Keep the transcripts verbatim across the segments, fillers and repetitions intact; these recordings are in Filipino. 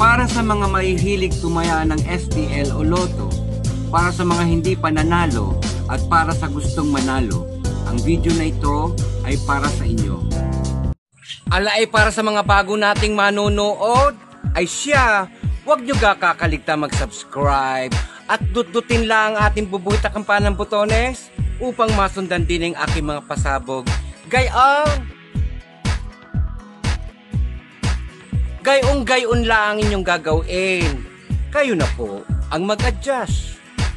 Para sa mga mahihilig tumaya ng S T L o Lotto, para sa mga hindi pa nanalo at para sa gustong manalo, ang video na ito ay para sa inyo. Ala ay para sa mga bago nating manonood, ay siya, huwag nyo kakakaligta mag-subscribe at dututin lang ang ating bubuhit at kampanang botones upang masundan din ang aking mga pasabog. Gayong! Gayong-gayon lang inyong gagawin. Kayo na po ang mag-adjust.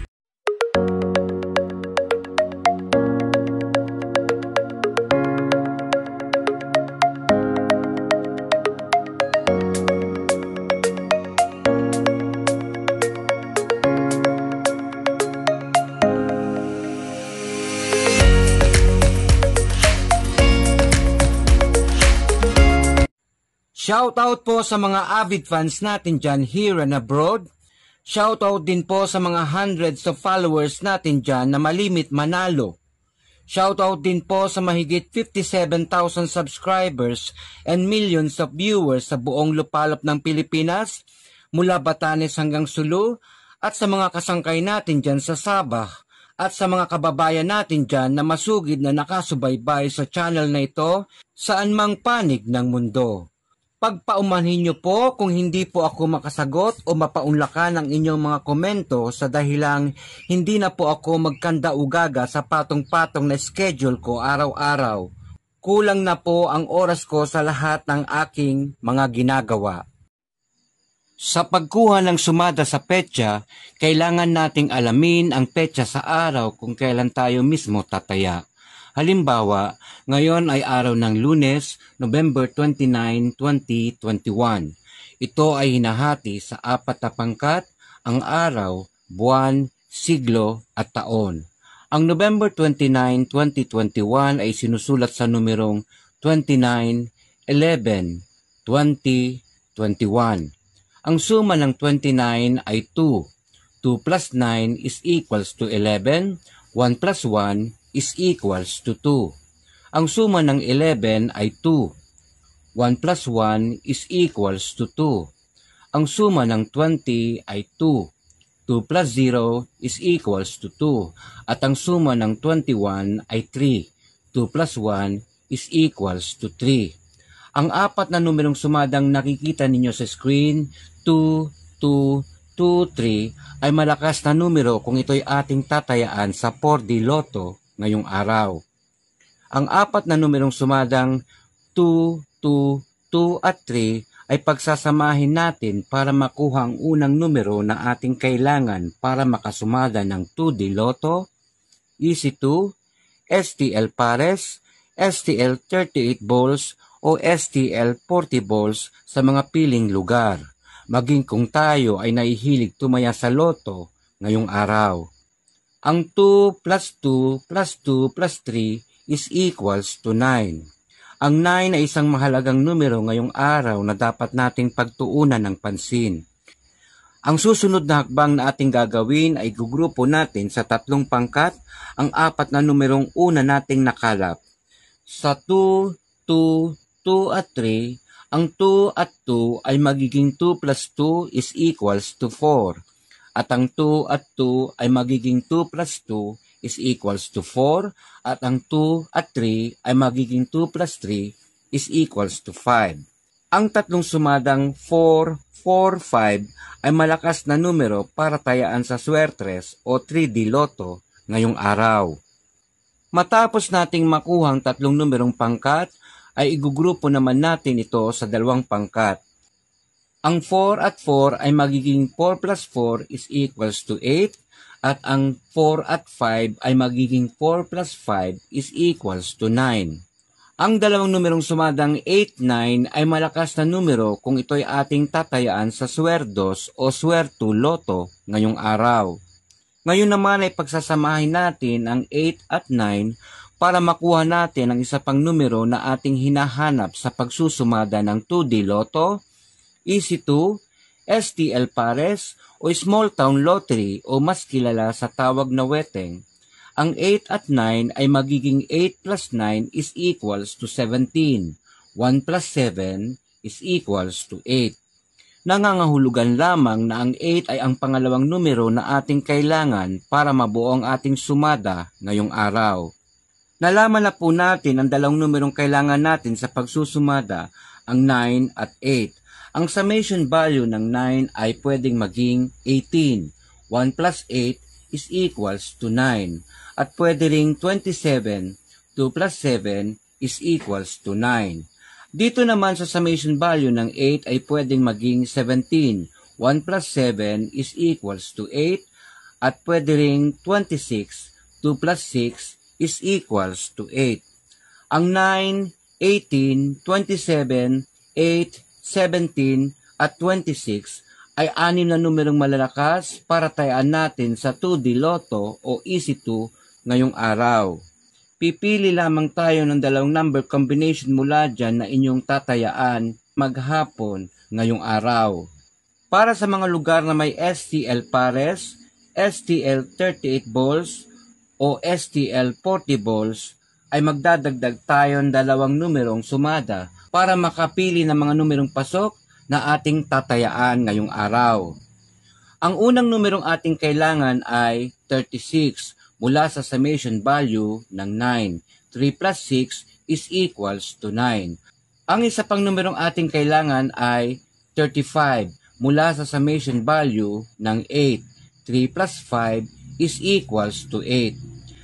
Shoutout po sa mga avid fans natin dyan here and abroad. Shoutout din po sa mga hundreds of followers natin dyan na malimit manalo. Shoutout din po sa mahigit fifty-seven thousand subscribers and millions of viewers sa buong lupalop ng Pilipinas, mula Batanes hanggang Sulu, at sa mga kasangkay natin dyan sa Sabah, at sa mga kababayan natin dyan na masugid na nakasubaybay sa channel na ito saan mang panig ng mundo. Pagpaumanhin niyo po kung hindi po ako makasagot o mapaunlakan ang inyong mga komento sa dahilang hindi na po ako magkanda-ugaga sa patong-patong na schedule ko araw-araw. Kulang na po ang oras ko sa lahat ng aking mga ginagawa. Sa pagkuha ng sumada sa petsa, kailangan nating alamin ang petsa sa araw kung kailan tayo mismo tataya. Halimbawa, ngayon ay araw ng Lunes, November twenty-nine, twenty twenty-one. Ito ay hinahati sa apat na pangkat, ang araw, buwan, siglo at taon. Ang November twenty-nine, twenty twenty-one ay sinusulat sa numerong twenty-nine, eleven, twenty, twenty-one. Ang suma ng twenty-nine ay two. two plus nine is equals to eleven. one plus one is equals to two. Ang suma ng eleven ay two. one plus one is equals to two. Ang suma ng twenty ay two. two plus zero is equals to two. At ang suma ng twenty-one ay three. two plus one is equals to three. Ang apat na numerong sumadang nakikita ninyo sa screen, two, two, two, three, ay malakas na numero kung ito'y ating tatayaan sa four D Lotto ngayong araw. Ang apat na numerong sumadang two, two, two at three ay pagsasamahin natin para makuha ang unang numero na ating kailangan para makasumada ng two D Lotto, Easy two, S T L Pares, S T L thirty-eight balls o S T L forty balls sa mga piling lugar, maging kung tayo ay nahihilig tumaya sa Lotto ngayong araw. Ang two plus two plus two plus three is equals to nine. Ang nine ay isang mahalagang numero ngayong araw na dapat nating pagtuunan ng pansin. Ang susunod na hakbang na ating gagawin ay gugrupo natin sa tatlong pangkat ang apat na numerong una nating nakalap. Sa two, two, two at three, ang two at two ay magiging two plus two is equals to four. At ang two at two ay magiging two plus two is equals to four. At ang two at three ay magiging two plus three is equals to five. Ang tatlong sumadang four, four, five ay malakas na numero para tayaan sa Swertres o three D Lotto ngayong araw. Matapos nating makuha ang tatlong numerong pangkat, ay igugrupo naman natin ito sa dalawang pangkat. Ang four at four ay magiging four plus four is equals to eight at ang four at five ay magiging four plus five is equals to nine. Ang dalawang numerong sumadang eight, nine ay malakas na numero kung ito'y ating tatayaan sa Swerdos o Swerto Lotto ngayong araw. Ngayon naman ay pagsasamahin natin ang eight at nine para makuha natin ang isa pang numero na ating hinahanap sa pagsusumada ng two D Lotto, Easy two, S T L Pares o Small Town Lottery o mas kilala sa tawag na weteng. Ang eight at nine ay magiging eight plus nine is equals to seventeen. one plus seven is equals to eight. Nangangahulugan lamang na ang eight ay ang pangalawang numero na ating kailangan para mabuo ang ating sumada ngayong araw. Nalaman na po natin ang dalawang numerong kailangan natin sa pagsusumada, ang nine at eight. Ang summation value ng nine ay pwedeng maging eighteen. one plus eight is equals to nine. At pwede ring twenty-seven. two plus seven is equals to nine. Dito naman sa summation value ng eight ay pwedeng maging seventeen. one plus seven is equals to eight. At pwede ring twenty-six. two plus six is equals to eight. Ang nine, eighteen, twenty-seven, eight, seventeen, at twenty-six ay anim na numerong malalakas para tayaan natin sa two D Lotto o Easy two ngayong araw. Pipili lamang tayo ng dalawang number combination mula dyan na inyong tatayaan maghapon ngayong araw. Para sa mga lugar na may S T L pares, S T L thirty-eight balls o S T L forty balls, ay magdadagdag tayo ng dalawang numerong sumada para makapili ng mga numerong pasok na ating tatayaan ngayong araw. Ang unang numerong ating kailangan ay thirty-six. Mula sa summation value ng nine. three plus six is equals to nine. Ang isa pang numerong ating kailangan ay thirty-five. Mula sa summation value ng eight. three plus five is equals to eight.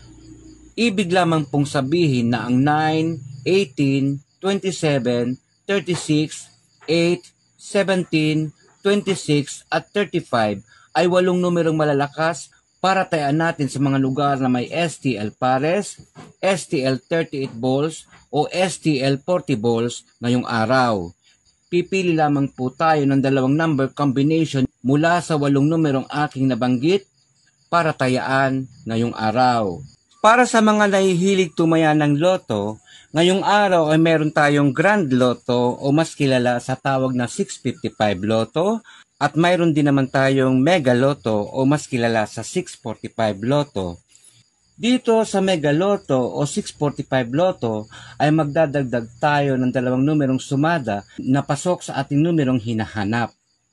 Ibig lamang pong sabihin na ang nine, eighteen, twenty-seven, thirty-six, eight, seventeen, twenty-six at thirty-five ay walong numerong malalakas para tayaan natin sa mga lugar na may S T L pares, S T L thirty-eight balls o S T L forty balls ngayong araw. Pipili lamang po tayo ng dalawang number combination mula sa walong numerong aking nabanggit para tayaan ngayong araw. Para sa mga nahihilig tumaya ng loto, ngayong araw ay meron tayong Grand Lotto o mas kilala sa tawag na six fifty-five Lotto. At mayroon din naman tayong Mega Lotto o mas kilala sa six forty-five Lotto. Dito sa Mega Lotto o six forty-five Lotto ay magdadagdag tayo ng dalawang numerong sumada na pasok sa ating numerong hinahanap.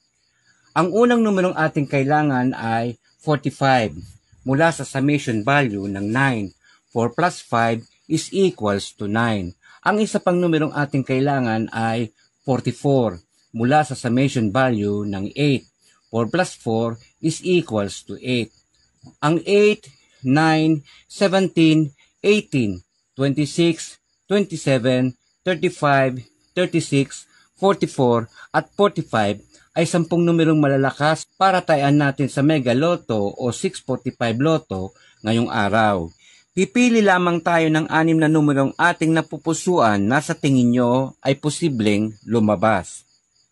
Ang unang numerong ating kailangan ay forty-five mula sa summation value ng nine. four plus five is equals to nine. Ang isa pang numerong ating kailangan ay forty-four. Mula sa summation value ng eight. four plus four is equals to eight. Ang eight, nine, seventeen, eighteen, twenty-six, twenty-seven, thirty-five, thirty-six, forty-four at forty-five ay sampung numerong malalakas para tayaan natin sa Mega Lotto o six forty-five Lotto ngayong araw. Pipili lamang tayo ng anim na numerong ating napupusuan na sa tingin nyo ay posibleng lumabas.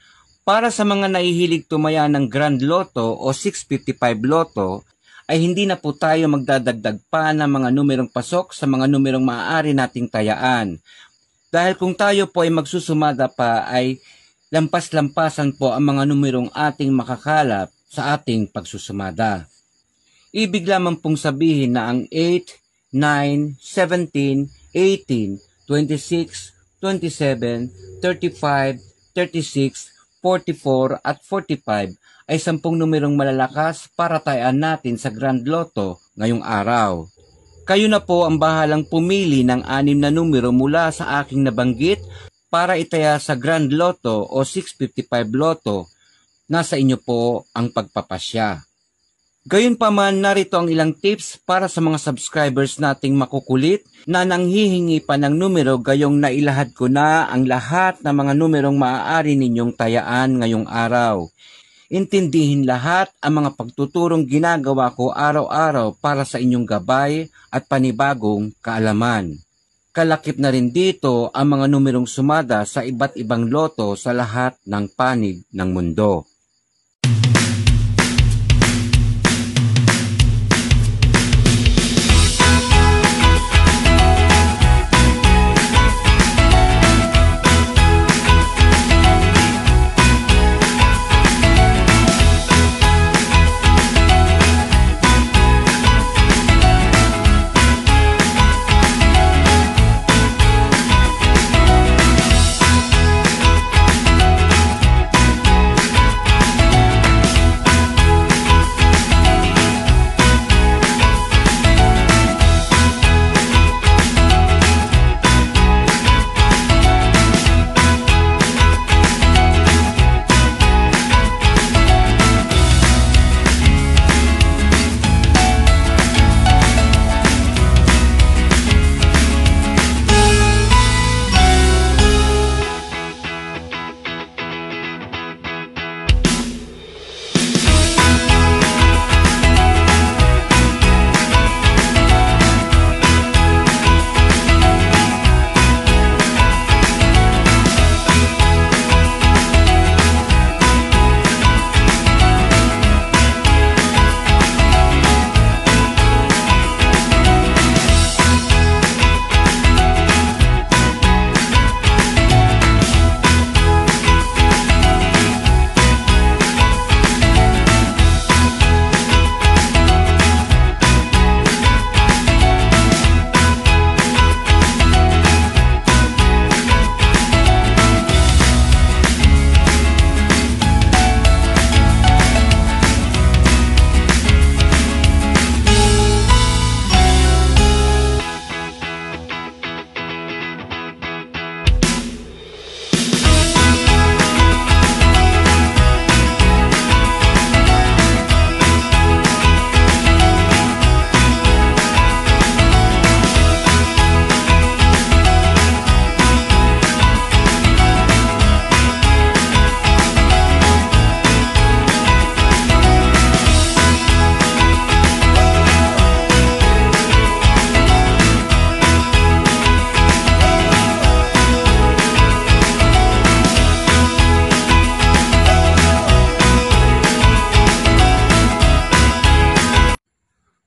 Para sa mga nahihilig tumaya ng Grand Lotto o six fifty-five Lotto, ay hindi na po tayo magdadagdag pa ng mga numerong pasok sa mga numerong maaari nating tayaan. Dahil kung tayo po ay magsusumada pa ay lampas-lampasan po ang mga numerong ating makakalap sa ating pagsusumada. Ibig lamang pong sabihin na ang eight, nine, seventeen, eighteen, twenty-six, twenty-seven, thirty-five, thirty-six, forty-four at forty-five ay sampung numerong malalakas para tayaan natin sa Grand Lotto ngayong araw. Kayo na po ang bahalang pumili ng anim na numero mula sa aking nabanggit para itaya sa Grand Lotto o six fifty-five Lotto. Nasa inyo po ang pagpapasya. Gayunpaman, narito ang ilang tips para sa mga subscribers nating makukulit na nanghihingi pa ng numero gayong nailahad ko na ang lahat ng mga numerong maaari ninyong tayaan ngayong araw. Intindihin lahat ang mga pagtuturong ginagawa ko araw-araw para sa inyong gabay at panibagong kaalaman. Kalakip na rin dito ang mga numerong sumada sa iba't ibang loto sa lahat ng panig ng mundo.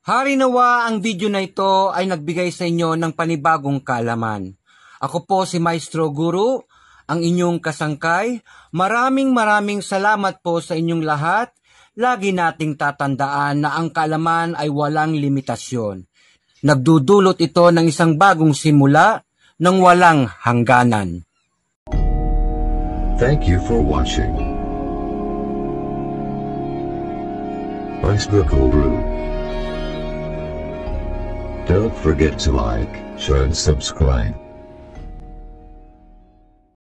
Hari nawa ang video na ito ay nagbigay sa inyo ng panibagong kaalaman. Ako po si Maestro Guru, ang inyong kasangkay. Maraming maraming salamat po sa inyong lahat. Lagi nating tatandaan na ang kaalaman ay walang limitasyon. Nagdudulot ito ng isang bagong simula ng walang hangganan. Thank you for watching. Maestro Guru. Don't forget to like, share and subscribe.